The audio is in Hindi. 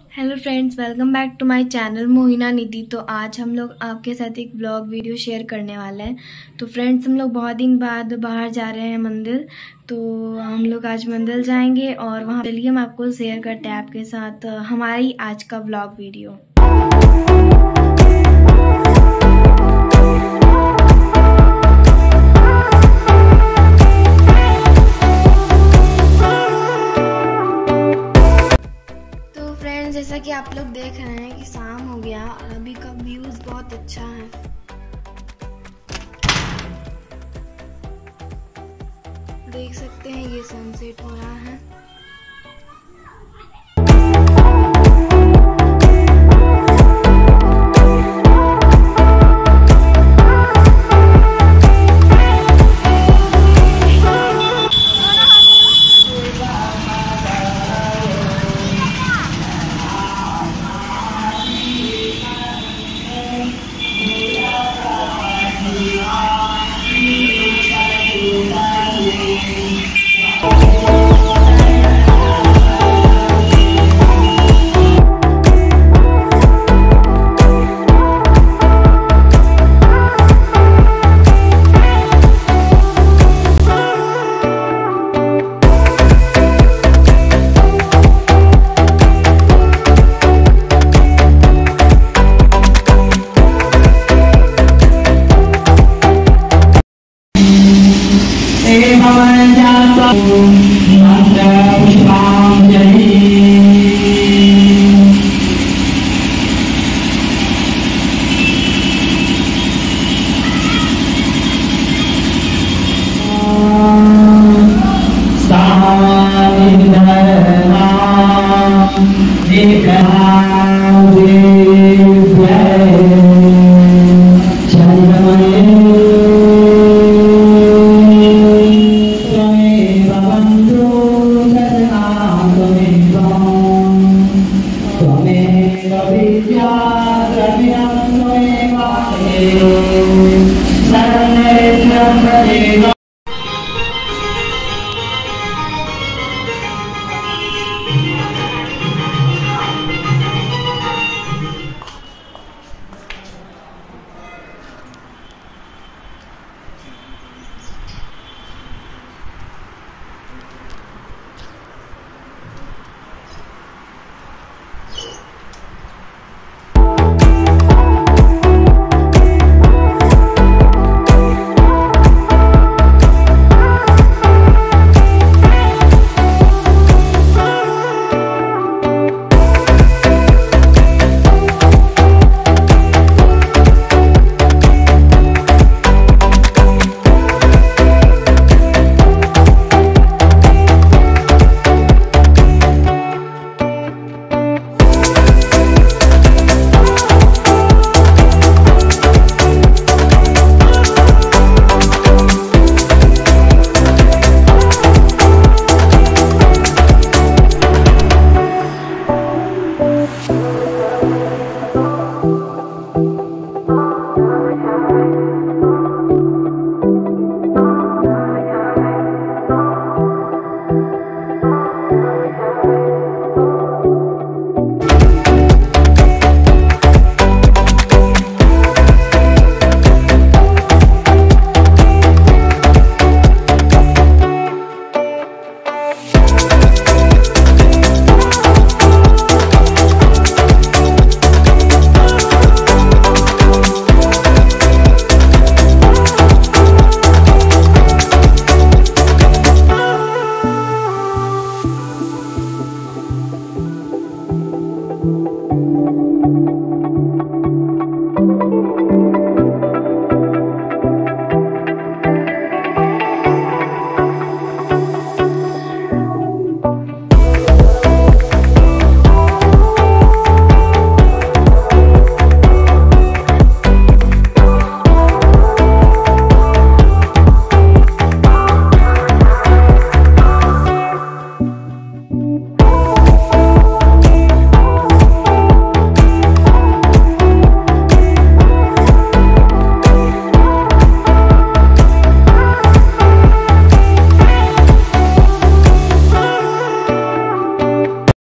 Hello friends, welcome back to my channel Mohina Nidhi. तो आज हम लोग आपके साथ एक ब्लॉग वीडियो शेयर करने वाले हैं। तो फ्रेंड्स, हम लोग बहुत दिन बाद बाहर जा रहे हैं मंदिर। तो हम लोग आज मंदिर जाएंगे और वहाँ चलिए हम आपको शेयर करते हैं आपके साथ हमारी आज का ब्लॉग वीडियो। जैसा कि आप लोग देख रहे हैं कि शाम हो गया और अभी का व्यूज बहुत अच्छा है। देख सकते हैं ये सनसेट हो रहा है।